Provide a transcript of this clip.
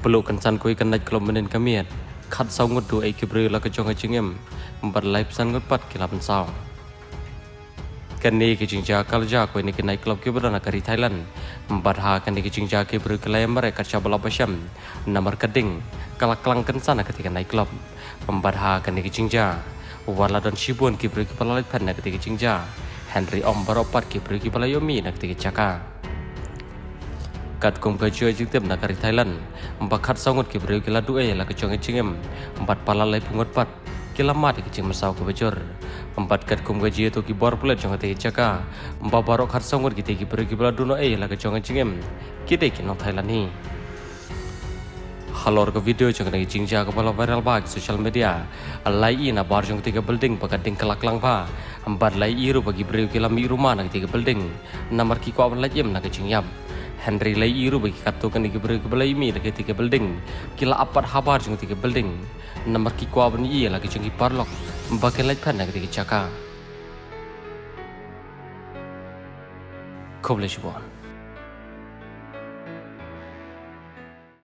peluk kencan koi kan naik kelompok kamiat kat sau ngut tu ekibri la kejong kejengem empat live san ngut pat kilapan sau kan ni kejingja kalja koi ni kenai klub kibrana kari Thailand empat ha kan ni kejingja kibri kelai mereka cabala pasam nomor keding kalak kelang kencan ketika naik klub empat ha kan ni kejingja wala dan shibun kibri kepala live pan ketika kejingja Henry Om baropat kibri kepala yomi ketika caka kat kum kajua jingtem na kari Thailand empat khat sangut kibri kila duai la kejong kejengem empat pala lai pungot pat kila mat kejeng masau ke bajor empat kat kum gaji tu kibor pulet jong te caka empat barok khat sangut kite kibri kila duno la kejong kejengem kite kinong Thailand ni halor ke video jong ne jingja kepala viral bag social media lai ina bar jong tiga building pakating kelak lang pa empat lai iru bagi beri kila mi rumah na tiga building namar ki ko awan lajem na kejingyam Henry lai iru bagi katu kan dikeberi kebelai mi lagi tiga building kila apat habar jeng tiga building nomor ki kwa bani iya lagi jeng parlok mbake lai pan lagi tiga caka kau boleh cuba